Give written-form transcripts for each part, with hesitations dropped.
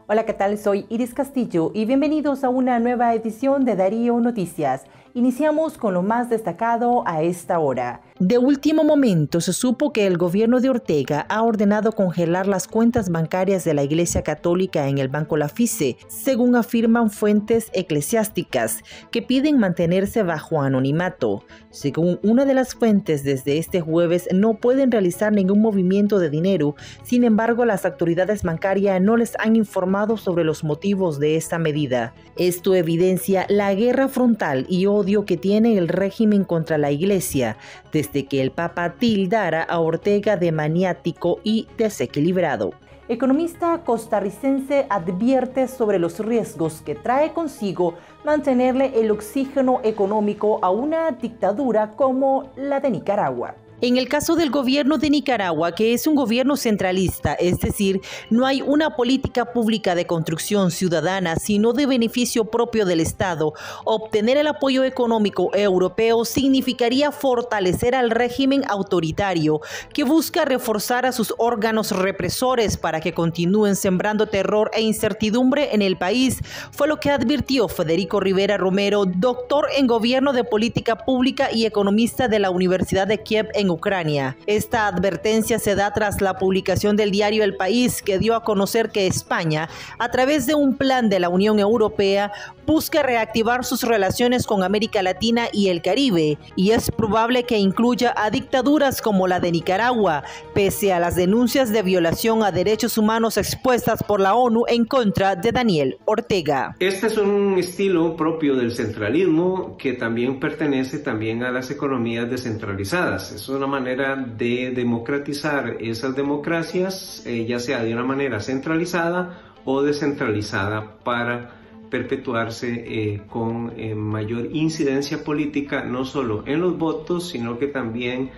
Hola, ¿qué tal? Soy Iris Castillo y bienvenidos a una nueva edición de Darío Noticias. Iniciamos con lo más destacado a esta hora. De último momento se supo que el gobierno de Ortega ha ordenado congelar las cuentas bancarias de la Iglesia Católica en el Banco Lafice, según afirman fuentes eclesiásticas, que piden mantenerse bajo anonimato. Según una de las fuentes, desde este jueves no pueden realizar ningún movimiento de dinero. Sin embargo, las autoridades bancarias no les han informado sobre los motivos de esta medida. Esto evidencia la guerra frontal y odio que tiene el régimen contra la Iglesia, desde que el Papa tildara a Ortega de maniático y desequilibrado. Economista costarricense advierte sobre los riesgos que trae consigo mantenerle el oxígeno económico a una dictadura como la de Nicaragua. En el caso del gobierno de Nicaragua, que es un gobierno centralista, es decir, no hay una política pública de construcción ciudadana, sino de beneficio propio del Estado, obtener el apoyo económico europeo significaría fortalecer al régimen autoritario, que busca reforzar a sus órganos represores para que continúen sembrando terror e incertidumbre en el país, fue lo que advirtió Federico Rivera Romero, doctor en Gobierno de Política Pública y economista de la Universidad de Kiev en Ucrania. Esta advertencia se da tras la publicación del diario El País, que dio a conocer que España, a través de un plan de la Unión Europea, busca reactivar sus relaciones con América Latina y el Caribe, y es probable que incluya a dictaduras como la de Nicaragua, pese a las denuncias de violación a derechos humanos expuestas por la ONU en contra de Daniel Ortega. Este es un estilo propio del centralismo que también pertenece a las economías descentralizadas. Es una manera de democratizar esas democracias, ya sea de una manera centralizada o descentralizada, para perpetuarse con mayor incidencia política, no solo en los votos, sino que también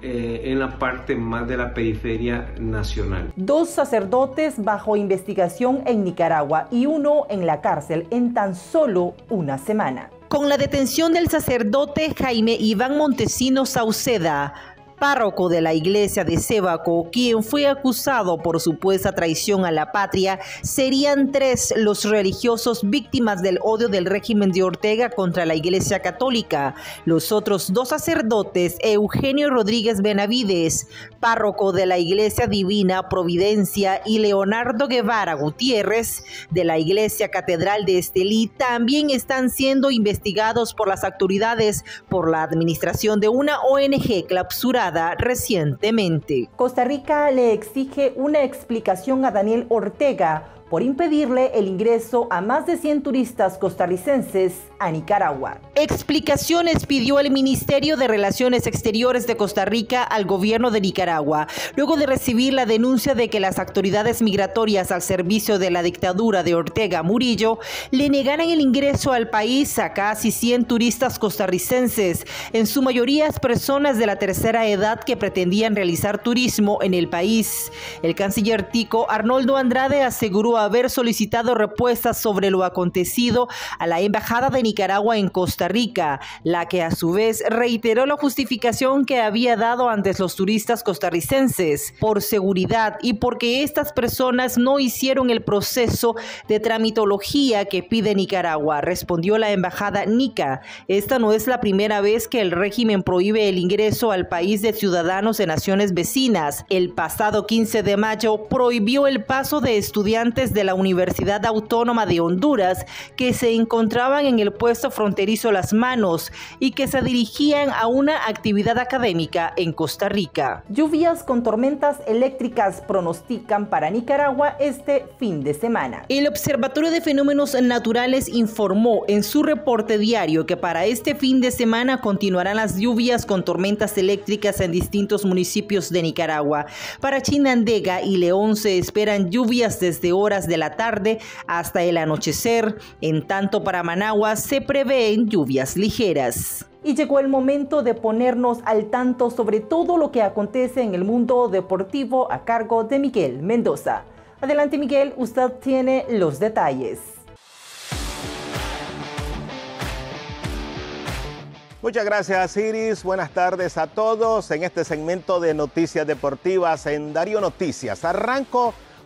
en la parte más de la periferia nacional. 2 sacerdotes bajo investigación en Nicaragua y 1 en la cárcel en tan solo una semana. Con la detención del sacerdote Jaime Iván Montesino Sauceda, párroco de la iglesia de Sébaco, quien fue acusado por supuesta traición a la patria, serían 3 los religiosos víctimas del odio del régimen de Ortega contra la Iglesia Católica. Los otros 2 sacerdotes, Eugenio Rodríguez Benavides, párroco de la Iglesia Divina Providencia, y Leonardo Guevara Gutiérrez, de la Iglesia Catedral de Estelí, también están siendo investigados por las autoridades por la administración de una ONG clausurada recientemente. Costa Rica le exige una explicación a Daniel Ortega por impedirle el ingreso a más de 100 turistas costarricenses a Nicaragua. Explicaciones pidió el Ministerio de Relaciones Exteriores de Costa Rica al gobierno de Nicaragua, luego de recibir la denuncia de que las autoridades migratorias al servicio de la dictadura de Ortega Murillo le negaran el ingreso al país a casi 100 turistas costarricenses, en su mayoría personas de la tercera edad que pretendían realizar turismo en el país. El canciller tico Arnoldo Andrade aseguró haber solicitado respuestas sobre lo acontecido a la Embajada de Nicaragua en Costa Rica, la que a su vez reiteró la justificación que había dado ante los turistas costarricenses: por seguridad y porque estas personas no hicieron el proceso de tramitología que pide Nicaragua, respondió la Embajada Nica. Esta no es la primera vez que el régimen prohíbe el ingreso al país de ciudadanos de naciones vecinas. El pasado 15 de mayo prohibió el paso de estudiantes de la Universidad Autónoma de Honduras que se encontraban en el puesto fronterizo Las Manos y que se dirigían a una actividad académica en Costa Rica. Lluvias con tormentas eléctricas pronostican para Nicaragua este fin de semana. El Observatorio de Fenómenos Naturales informó en su reporte diario que para este fin de semana continuarán las lluvias con tormentas eléctricas en distintos municipios de Nicaragua. Para Chinandega y León se esperan lluvias desde horas de la tarde hasta el anochecer. En tanto, para Managua se prevén lluvias ligeras. Y llegó el momento de ponernos al tanto sobre todo lo que acontece en el mundo deportivo a cargo de Miguel Mendoza. Adelante, Miguel, usted tiene los detalles. Muchas gracias, Iris. Buenas tardes a todos en este segmento de Noticias Deportivas en Darío Noticias. Arranco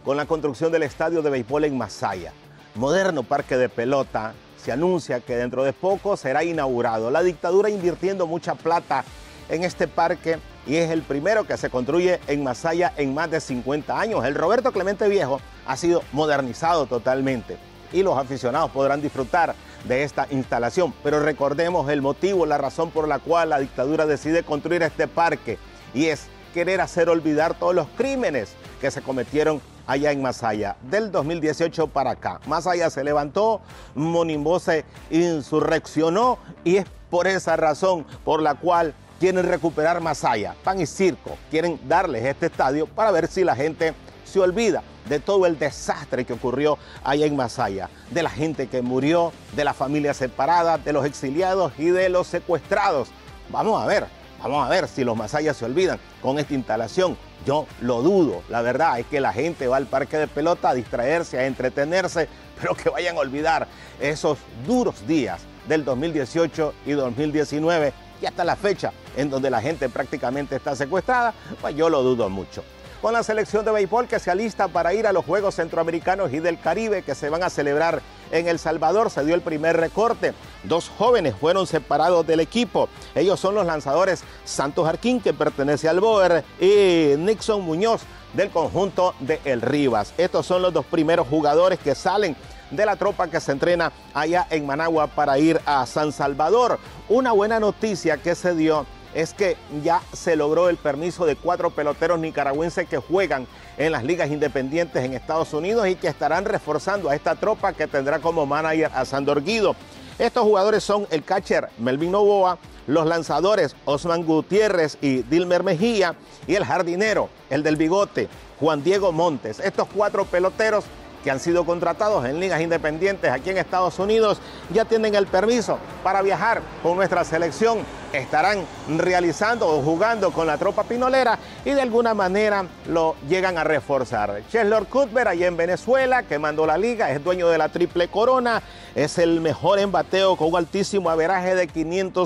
con la construcción del estadio de béisbol en Masaya. Moderno parque de pelota. Se anuncia que dentro de poco será inaugurado. La dictadura invirtiendo mucha plata en este parque y es el primero que se construye en Masaya en más de 50 años. El Roberto Clemente Viejo ha sido modernizado totalmente y los aficionados podrán disfrutar de esta instalación. Pero recordemos el motivo, la razón por la cual la dictadura decide construir este parque y es querer hacer olvidar todos los crímenes que se cometieron allá en Masaya. Del 2018 para acá, Masaya se levantó, Monimbó se insurreccionó y es por esa razón por la cual quieren recuperar Masaya. Pan y circo, quieren darles este estadio para ver si la gente se olvida de todo el desastre que ocurrió allá en Masaya, de la gente que murió, de las familias separadas, de los exiliados y de los secuestrados. Vamos a ver si los masayas se olvidan con esta instalación. Yo lo dudo, la verdad es que la gente va al parque de pelota a distraerse, a entretenerse, pero que vayan a olvidar esos duros días del 2018 y 2019 y hasta la fecha en donde la gente prácticamente está secuestrada, pues yo lo dudo mucho. Con la selección de béisbol que se alista para ir a los Juegos Centroamericanos y del Caribe que se van a celebrar en El Salvador, se dio el primer recorte. 2 jóvenes fueron separados del equipo. Ellos son los lanzadores Santos Jarquín, que pertenece al Boer, y Nixon Muñoz, del conjunto de El Rivas. Estos son los 2 primeros jugadores que salen de la tropa que se entrena allá en Managua para ir a San Salvador. Una buena noticia que se dio es que ya se logró el permiso de 4 peloteros nicaragüenses que juegan en las ligas independientes en Estados Unidos y que estarán reforzando a esta tropa que tendrá como manager a Sandor Guido. Estos jugadores son el catcher Melvin Novoa, los lanzadores Osman Gutiérrez y Dilmer Mejía y el jardinero, el del bigote, Juan Diego Montes. Estos 4 peloteros que han sido contratados en ligas independientes aquí en Estados Unidos ya tienen el permiso para viajar con nuestra selección. Estarán realizando o jugando con la tropa pinolera y de alguna manera lo llegan a reforzar. Cheslor Cuthbert allá en Venezuela, que mandó la liga, es dueño de la triple corona, es el mejor en bateo con un altísimo averaje de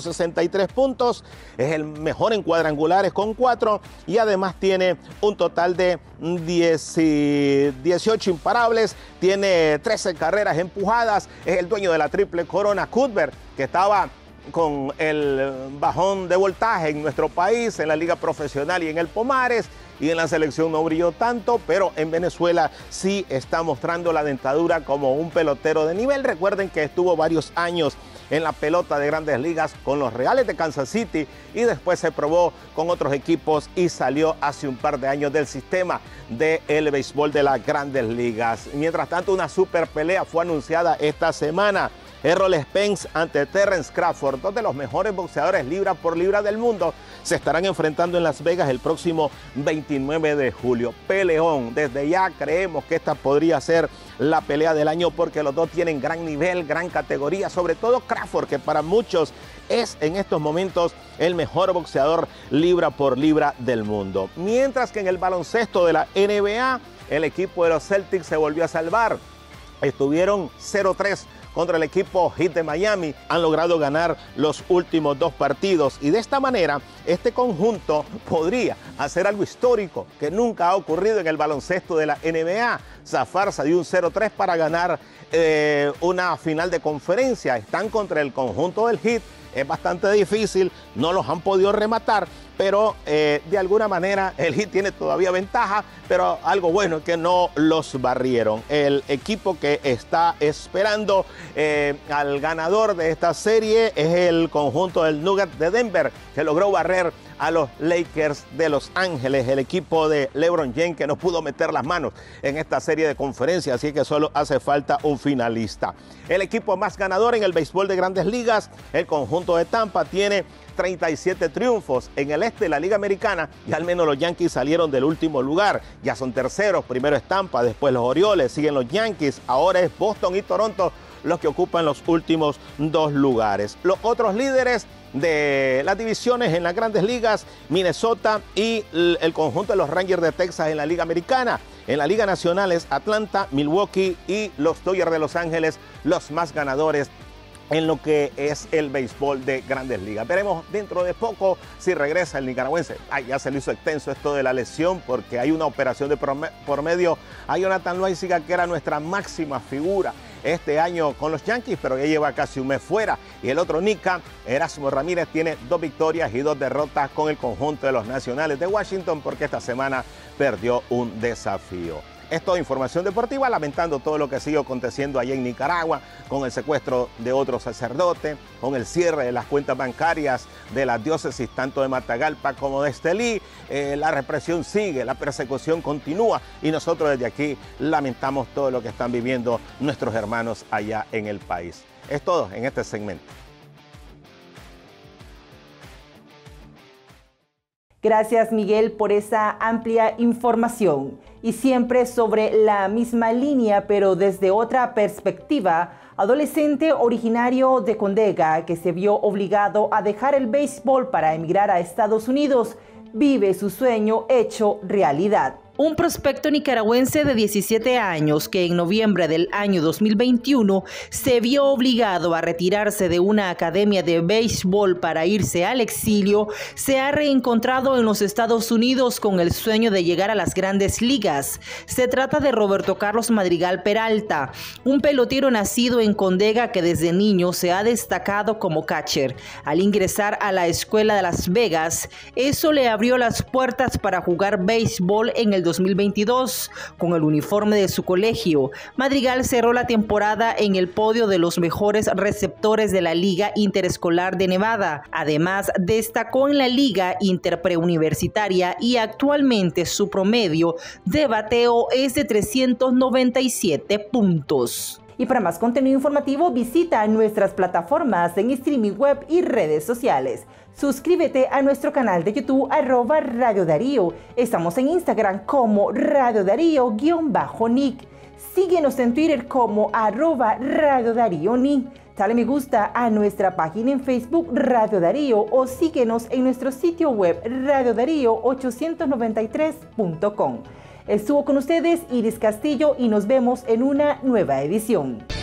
563 puntos, es el mejor en cuadrangulares con 4 y además tiene un total de 18 imparables, tiene 13 carreras empujadas, es el dueño de la triple corona. Cuthbert, que estaba con el bajón de voltaje en nuestro país, en la liga profesional y en el Pomares, y en la selección no brilló tanto, pero en Venezuela sí está mostrando la dentadura como un pelotero de nivel. Recuerden que estuvo varios años en la pelota de Grandes Ligas con los Reales de Kansas City y después se probó con otros equipos y salió hace un par de años del sistema del béisbol de las Grandes Ligas. Mientras tanto, una super pelea fue anunciada esta semana. Errol Spence ante Terrence Crawford, 2 de los mejores boxeadores libra por libra del mundo, se estarán enfrentando en Las Vegas el próximo 29 de julio. Peleón, desde ya creemos que esta podría ser la pelea del año porque los dos tienen gran nivel, gran categoría, sobre todo Crawford, que para muchos es en estos momentos el mejor boxeador libra por libra del mundo. Mientras que en el baloncesto de la NBA, el equipo de los Celtics se volvió a salvar. Estuvieron 0-3 contra el equipo Heat de Miami, han logrado ganar los últimos 2 partidos y de esta manera este conjunto podría hacer algo histórico que nunca ha ocurrido en el baloncesto de la NBA, zafarse de un 0-3 para ganar una final de conferencia. Están contra el conjunto del Heat, es bastante difícil, no los han podido rematar, pero de alguna manera el Heat tiene todavía ventaja, pero algo bueno es que no los barrieron. El equipo que está esperando al ganador de esta serie es el conjunto del Nuggets de Denver, que logró barrer a los Lakers de Los Ángeles, el equipo de LeBron James, que no pudo meter las manos en esta serie de conferencia, así que solo hace falta un finalista. El equipo más ganador en el béisbol de Grandes Ligas, el conjunto de Tampa, tiene 37 triunfos. En el este de la Liga Americana, y al menos los Yankees salieron del último lugar, ya son terceros, primero es Tampa, después los Orioles, siguen los Yankees, ahora es Boston y Toronto los que ocupan los últimos 2 lugares. Los otros líderes de las divisiones en las Grandes Ligas, Minnesota y el conjunto de los Rangers de Texas en la Liga Americana. En la Liga Nacional es Atlanta, Milwaukee y los Dodgers de Los Ángeles, los más ganadores en lo que es el béisbol de Grandes Ligas. Veremos dentro de poco si regresa el nicaragüense. Ya se le hizo extenso esto de la lesión porque hay una operación de por medio a Jonathan Loaiziga, que era nuestra máxima figura este año con los Yankees, pero ya lleva casi un mes fuera. Y el otro Nica, Erasmo Ramírez, tiene 2 victorias y 2 derrotas con el conjunto de los Nacionales de Washington porque esta semana perdió un desafío. Es toda información deportiva, lamentando todo lo que sigue aconteciendo allá en Nicaragua, con el secuestro de otro sacerdote, con el cierre de las cuentas bancarias de las diócesis tanto de Matagalpa como de Estelí. La represión sigue, la persecución continúa y nosotros desde aquí lamentamos todo lo que están viviendo nuestros hermanos allá en el país. Es todo en este segmento. Gracias, Miguel, por esa amplia información. Y siempre sobre la misma línea, pero desde otra perspectiva, adolescente originario de Condega que se vio obligado a dejar el béisbol para emigrar a Estados Unidos, vive su sueño hecho realidad. Un prospecto nicaragüense de 17 años que en noviembre del año 2021 se vio obligado a retirarse de una academia de béisbol para irse al exilio, se ha reencontrado en los Estados Unidos con el sueño de llegar a las grandes ligas. Se trata de Roberto Carlos Madrigal Peralta, un pelotero nacido en Condega que desde niño se ha destacado como catcher. Al ingresar a la escuela de Las Vegas, eso le abrió las puertas para jugar béisbol en el 2022 con el uniforme de su colegio. Madrigal cerró la temporada en el podio de los mejores receptores de la Liga Interescolar de Nevada. Además, destacó en la Liga Interpreuniversitaria y actualmente su promedio de bateo es de 397 puntos. Y para más contenido informativo, visita nuestras plataformas en streaming web y redes sociales. Suscríbete a nuestro canal de YouTube @Radio Darío. Estamos en Instagram como Radio Darío_Nick. Síguenos en Twitter como @Radio Darío Nick. Dale me gusta a nuestra página en Facebook Radio Darío o síguenos en nuestro sitio web radiodarío893.com. Estuvo con ustedes Iris Castillo y nos vemos en una nueva edición.